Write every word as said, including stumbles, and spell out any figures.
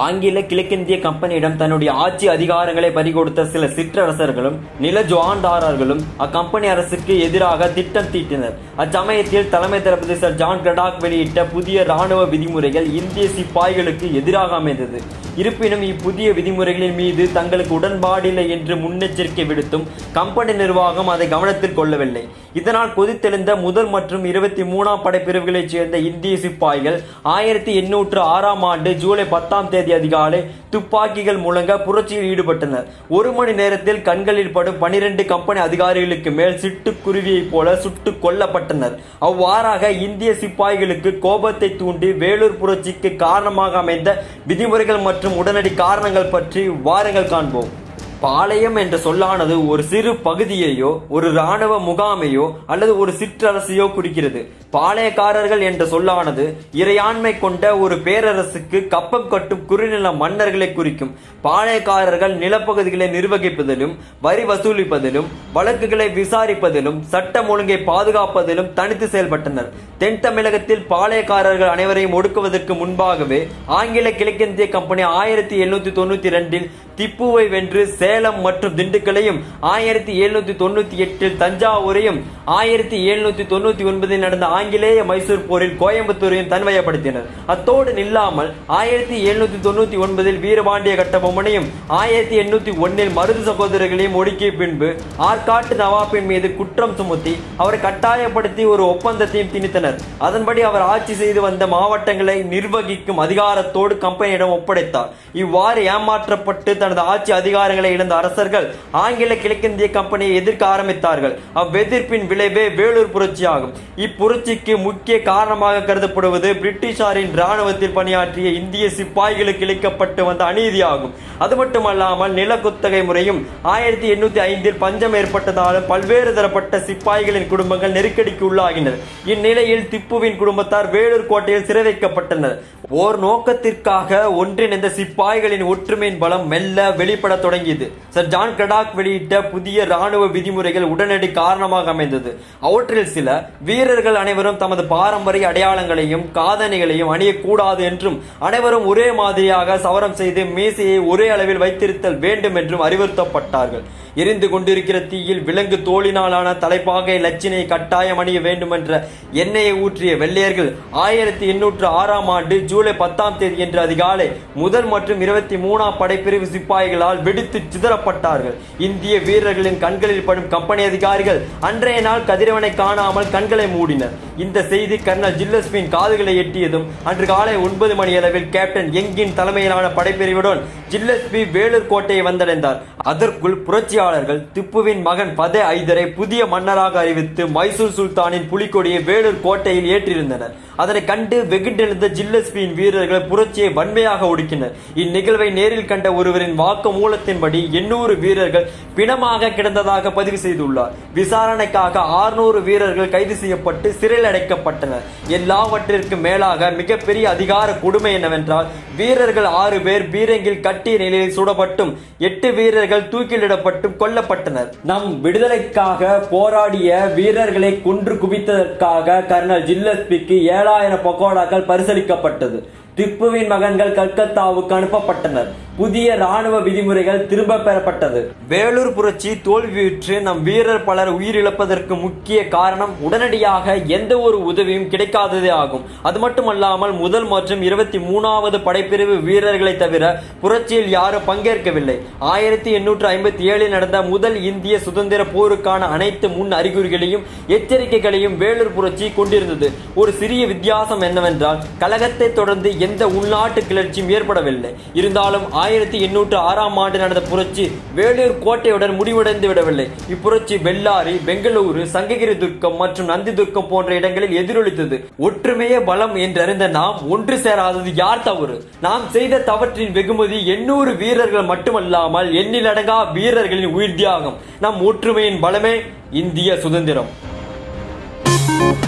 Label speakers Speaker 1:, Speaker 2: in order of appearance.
Speaker 1: ஆங்கில கிழக்கிந்திய கம்பெனியிடம் தன்னுடைய ஆட்சி அதிகாரங்களை பறிகொடுத்த சில சிற்றரசர்களும் நில ஜோண்டாரர்களும் அக்கம்பெனி அரசுக்கு எதிராக திட்டம் தீட்டினர். அச்சமயத்தில் தலைமை தளபதி சர் ஜான் கிரடாக் வெளியிட்ட புதிய ராணுவ விதிமுறைகள் இந்திய சிப்பாய்களுக்கு எதிராக அமைந்தது. இருப்பினும் இப்புதிய விதிமுறைகளின் மீது தங்களுக்கு உடன்பாடில்லை என்று முன்னெச்சரிக்கை விடுத்தும் கம்பெனி நிர்வாகம் அதை கவனத்தில் கொள்ளவில்லை. இதனால் கொதித்தெழுந்த முதல் மற்றும் இருபத்தி மூணாம் படைப்பிரிவுகளைச் சேர்ந்த இந்திய சிப்பாய்கள் ஆயிரத்தி எண்ணூற்று ஆறாம் ஆண்டு ஜூலை பத்தாம் தேதி அதிகாலை துப்பாக்கிகள் முழங்க புரட்சியில் ஈடுபட்டனர். ஒரு மணி நேரத்தில் கண்களில் படும் பனிரெண்டு கம்பெனி அதிகாரிகளுக்கு மேல் சிட்டுக்குருவியைப் போல சுட்டுக் கொல்லப்பட்டனர். அவ்வாறாக இந்திய சிப்பாய்களுக்கு கோபத்தை தூண்டி வேலூர் புரட்சிக்கு காரணமாக அமைந்த விதிமுறைகள் மற்றும் உடனடி காரணங்கள் பற்றி வாருங்கள் காண்போம். பாளையம் என்ற சொல்லானது ஒரு சிறு பகுதியையோ ஒரு இராணுவ முகாமையோ அல்லது ஒரு சிற்றரசையோ குறிக்கிறது. பாளையக்காரர்கள் என்ற சொல்லானது இறையாண்மை கொண்ட ஒரு பேரரசுக்கு கப்பம் கட்டும் குறுநில மன்னர்களை குறிக்கும். பாளையக்காரர்கள் நிலப்பகுதிகளை நிர்வகிப்பதிலும் வரி வசூலிப்பதிலும் வழக்குகளை விசாரிப்பதிலும் சட்டம் ஒழுங்கை பாதுகாப்பதிலும் தனித்து செயல்பட்டனர். தென் தமிழகத்தில் பாளையக்காரர்கள் அனைவரையும் ஒடுக்குவதற்கு முன்பாகவே ஆங்கில கிழக்கிந்திய கம்பெனி ஆயிரத்தி எழுநூத்தி தொண்ணூத்தி இரண்டில் திப்புவை வென்று சேலம் மற்றும் திண்டுக்கலையும் ஆயிரத்தி எழுநூத்தி தொண்ணூத்தி எட்டில் தஞ்சாவூரையும் ஆயிரத்தி எழுநூத்தி தொண்ணூத்தி ஒன்பதில் நடந்த ஆங்கிலேய மைசூர் போரில் கோயம்புத்தூரையும் தன்வயப்படுத்தினர். அத்தோடு நில்லாமல் ஆயிரத்தி எழுநூத்தி தொண்ணூத்தி ஒன்பதில் வீரபாண்டிய கட்டபொம்மனையும் ஆயிரத்தி எண்ணூத்தி ஒன்னில் மருது சகோதரர்களையும் ஒடுக்கிய பின்பு ஆற்காட்டு நவாப்பின் மீது குற்றம் சுமத்தி அவரை கட்டாயப்படுத்தி ஒரு ஒப்பந்தத்தையும் திணித்தனர். அதன்படி அவர் ஆட்சி செய்து வந்த மாவட்டங்களை நிர்வகிக்கும் அதிகாரத்தோடு கம்பெனியிடம் ஒப்படைத்தார். இவ்வாறு ஏமாற்றப்பட்டு தனது ஆட்சி அதிகாரங்களை இழந்த அரசர்கள் ஆங்கில கிழக்கிந்திய கம்பெனியை எதிர்க்க ஆரம்பித்தார்கள். அவ்வெதிர்ப்பின் விளைவே வேலூர் புரட்சி ஆகும். இப்புரட்சிக்கு முக்கிய காரணமாக கருதப்படுவது பிரிட்டிஷாரின் ராணுவத்தில் பணியாற்றிய இந்திய சிப்பாய்களுக்கு இழைக்கப்பட்டு வந்த அநீதியாகும். அது மட்டுமல்லாமல் நில குத்தகை முறையும் ஆயிரத்தி எண்ணூத்தி ஐந்தில் பஞ்சம் ஏற்பட்டதாலும் பல்வேறு தரப்பட்ட சிப்பாய்களின் குடும்பங்கள் நெருக்கடிக்கு உள்ளாகினர். இந்நிலையில் திப்புவின் குடும்பத்தார் வேலூர் கோட்டையில் சிறை வைக்கப்பட்டனர். ஓர் நோக்கத்திற்காக ஒன்றிணைந்த சிப்பாய்களின் ஒற்றுமையின் பலம் மெல்ல வெளிப்பட தொடங்கியது. சர் ஜான் கிரடாக் வெளியிட்ட புதிய ராணுவ விதிமுறைகள் உடனடி காரணமாக அமைந்தது. அவற்றில் சில வீரர்கள் அனைவரும் தமது பாரம்பரிய அடையாளங்களையும் காதணிகளையும் அணியக்கூடாது என்றும் அனைவரும் ஒரே மாதிரியாக சவரம் செய்து மீசையை ஒரே அளவில் வைத்திருத்தல் வேண்டும் என்றும் அறிவுறுத்தப்பட்டார்கள். எரிந்து கொண்டிருக்கிற தீயில் விலங்கு தோளினாலான தலைப்பாகை லட்சினை கட்டாயம் அணிய வேண்டும் என்ற எண்ணெயை ஊற்றிய வெள்ளையர்கள் ஆயிரத்தி எண்ணூற்று ஆறாம் ஆண்டு ஜூலை பத்தாம் தேதி என்று அதிகாலை முதல் மற்றும் இருபத்தி மூணாம் படைப்பிரிவு சிப்பாய்களால் வெடித்து சிதறப்பட்டார்கள். இந்திய வீரர்களின் கண்களில் படும் கம்பெனி அதிகாரிகள் அன்றைய நாள் கதிரவனை காணாமல் கண்களை மூடினர். இந்த செய்தி கர்னல் ஜில்லஸ்பியின் காதுகளை எட்டியதும் அன்று காலை ஒன்பது மணி அளவில் கேப்டன் யங்கின் தலைமையிலான படைப்பிரிவுடன் ஜில்லஸ்பி வேலூர் கோட்டையை வந்தடைந்தார். அதற்குள் புரட்சியாளர்கள் திப்புவின் மகன் பதே ஐதரை புதிய மன்னராக அறிவித்து மைசூர் சுல்தானின் புலிக்கொடியை வேலூர் கோட்டையில் ஏற்றிருந்தனர். அதனை கண்டு வெகுண்டெழுந்த ஜில்லஸ்பியின் வீரர்கள் புரட்சியை வன்மையாக ஒடுக்கினர். இந்நிகழ்வை நேரில் கண்ட ஒருவரின் வாக்கு மூலத்தின்படி எண்ணூறு வீரர்கள் பிணமாக கிடந்ததாக பதிவு செய்துள்ளார். விசாரணைக்காக ஆறுநூறு வீரர்கள் கைது செய்யப்பட்டு சிறையில் அடைக்கப்பட்டனர். எல்லாவற்றிற்கும் மேலாக மிகப்பெரிய அதிகார கொடுமை என்னவென்றால் வீரர்கள் ஆறு பேர் பீரங்கில் கட்டிய நிலையில் சுடப்பட்டும் எட்டு வீரர்கள் தூக்கிலிடப்பட்டும் கொல்லப்பட்டனர். நம் விடுதலைக்காக போராடிய வீரர்களை கொன்று குவித்ததற்காக கர்னல் ஜில்லஸ்பிக்கு ஏழாயிரம் பக்கோடாக்கள் பரிசளிக்கப்பட்டது. திப்புவின் மகன்கள் கல்கத்தாவுக்கு அனுப்பப்பட்டனர். புதிய ராணுவ விதிமுறைகள் திரும்ப பெறப்பட்டது. வேலூர் புரட்சி தோல்வியுற்று நம் வீரர் பலர் உயிரிழப்பதற்கு முக்கிய காரணம் உடனடியாக எந்த ஒரு உதவியும் கிடைக்காததே ஆகும். அது மட்டுமல்லாமல் முதல் மற்றும் இருபத்தி மூணாவது படைப்பிரிவு வீரர்களை தவிர புரட்சியில் யாரும் பங்கேற்கவில்லை. ஆயிரத்தி எண்ணூற்று ஐம்பத்தி ஏழில் நடந்த முதல் இந்திய சுதந்திர போருக்கான அனைத்து முன் அறிகுறிகளையும் எச்சரிக்கைகளையும் வேலூர் புரட்சி கொண்டிருந்தது. ஒரு சிறிய வித்தியாசம் என்னவென்றால் கழகத்தை தொடர்ந்து எந்த உள்நாட்டு கிளர்ச்சியும் ஏற்படவில்லை. இருந்தாலும் ஆயிரத்தி எண்ணூற்று ஆறாம் ஆண்டு நடந்த புரட்சி வேலூர் கோட்டையுடன் முடிவடைந்து விடவில்லை. இப்புரட்சி பெல்லாரி, பெங்களூரு, சங்ககிரி துர்க்கம் மற்றும் நந்தி துர்க்கம் போன்ற இடங்களில் எதிரொலித்தது. ஒற்றுமையே பலம் என்றறிந்த நாம் ஒன்று சேராதது யார் தவறு? நாம் செய்த தவற்றின் வெகுமதி எண்ணூறு வீரர்கள் மட்டுமல்லாமல் எண்ணிலடங்கா வீரர்களின் உயிர் தியாகம். நம் ஒற்றுமையின் பலமே இந்திய சுதந்திரம்.